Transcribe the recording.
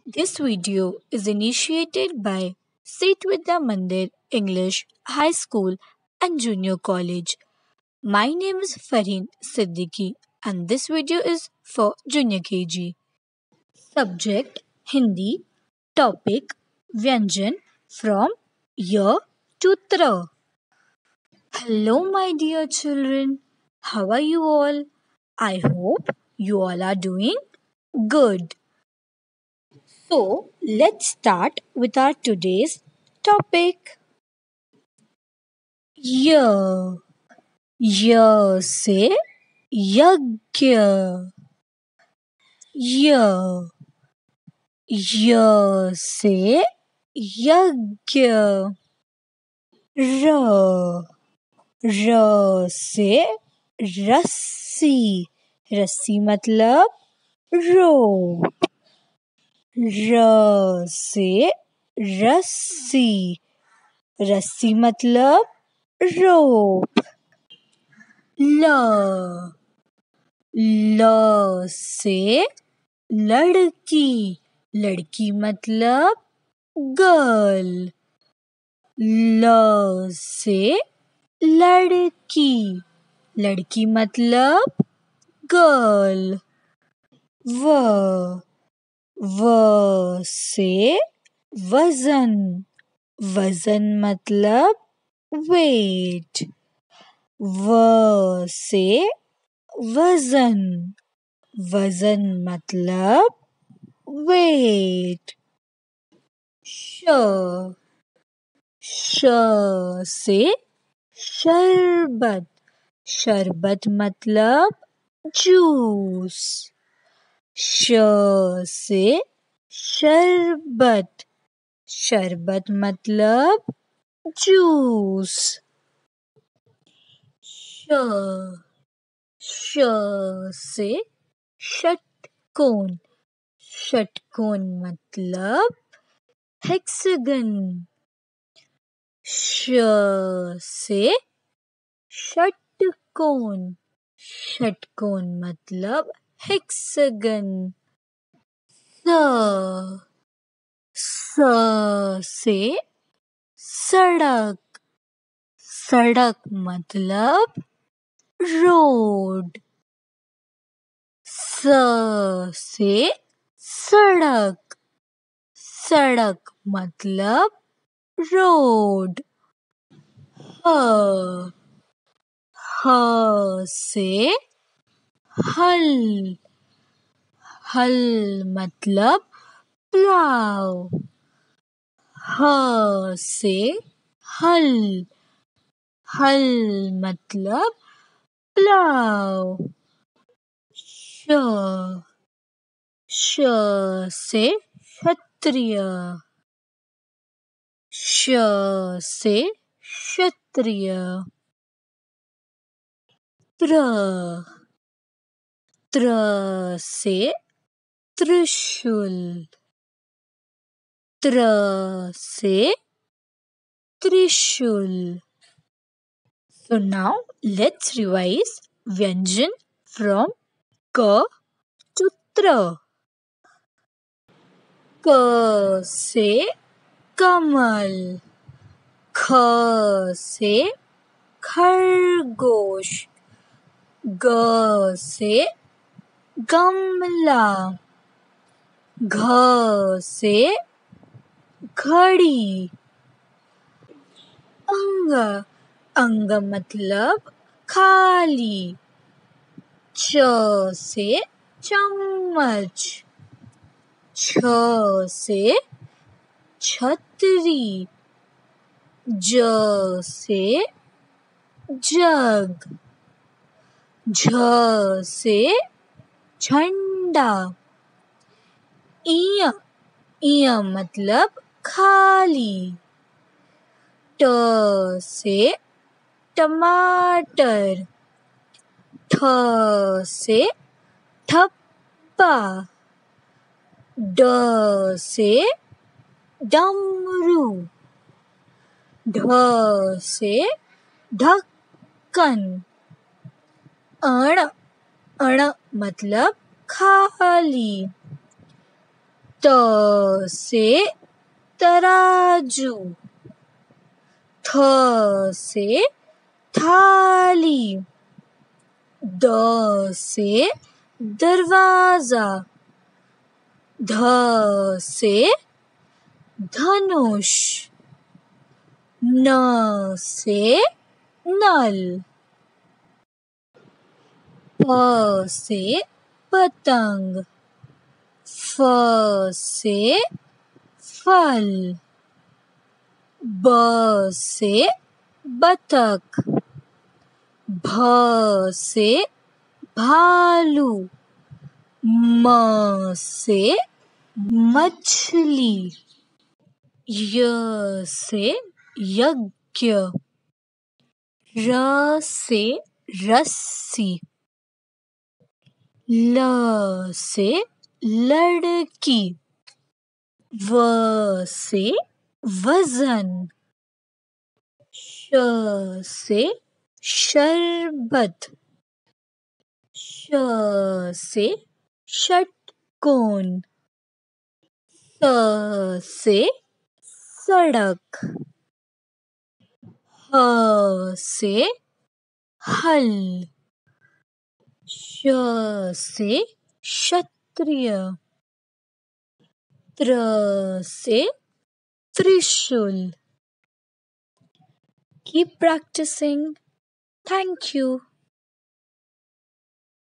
This video is initiated by Sit Vidya Mandir English High School and Junior College. My name is FARHEEN Siddiqui and this video is for Junior KG. Subject Hindi. Topic Vyanjan from Year to Tra. Hello, my dear children. How are you all? I hope you all are doing good. So, let's start with our today's topic. य य से यज्ञ य य से यज्ञ र र से रस्सी रस्सी मतलब रोप र से रस्सी रस्सी मतलब रोप ल ल से लड़की लड़की मतलब गर्ल ल से लड़की लड़की मतलब गर्ल व से वजन वजन मतलब वेट व से वजन वजन मतलब वेट श से शरबत शरबत मतलब जूस श से शरबत शरबत मतलब जूस श से षटकोण षटकोण मतलब हेक्सागन श से षटकोण षटकोण मतलब हेक्सागन स से सड़क सड़क मतलब रोड स से सड़क सड़क मतलब रोड ह से हल हल मतलब प्लाव ह से हल हल मतलब प्लाव श से क्षत्रिय श से क्षत्रिय त्र से त्रिशूल त्र से त्रिशूल. So now let's revise Vyanjan from K to Tra. क से कमल ख से खरगोश ग से गमला घ से घड़ी अंग अंग मतलब खाली च से चम्मच छ से छतरी ज से जग झ से झंडा इय मतलब खाली ट से टमाटर ठ से ठप्पा ड से डमरू ढ से ढक्कन अण अण मतलब खाली त से तराजू, थ से थाली, द से दरवाजा, ध से धनुष, न से नल, प से पतंग, फ से फल, ब से बतख, भ से भालू, म से मछली, य से यज्ञ, र से रस्सी, ल से लड़की, व से वजन, श से शरबत, श से षटकोण, स से सड़क, ह से हल, श से क्षत्रिय, त्र से त्रिशूल. Keep practicing. Thank you.